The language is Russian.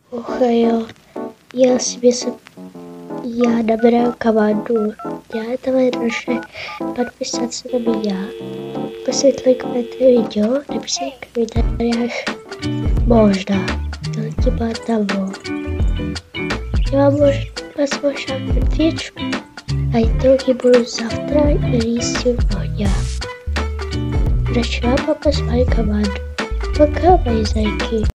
Охайо, я набираю команду. Для этого нужно подписаться на меня, поставить лайк на это видео, написать в комментариях можно, но типа того. Я вам, возможно, отвечу, а итоги будут завтра или сегодня. Прощаю, папа, с моей командой. Пока, мои зайки.